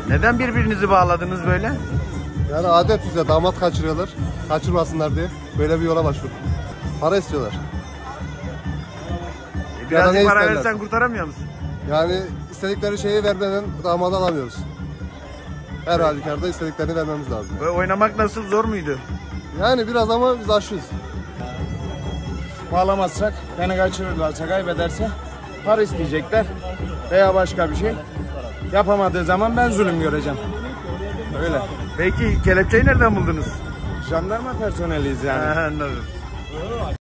Neden birbirinizi bağladınız böyle? Yani adet bize damat kaçırıyorlar. Kaçırmasınlar diye böyle bir yola başvurduk. Para istiyorlar. Birazcık para versen kurtaramıyor musun? Yani istedikleri şeyi vermeden damadı alamıyoruz. Her halükarda istediklerini vermemiz lazım. Böyle oynamak nasıl, zor muydu? Yani biraz ama biz aşığız. Bağlamazsak, beni kaçırırlarsa, kaybederse para isteyecekler veya başka bir şey. Yapamadığı zaman ben zulüm göreceğim. Öyle. Peki kelepçeyi nereden buldunuz? Jandarma personeliyiz yani. Anladım.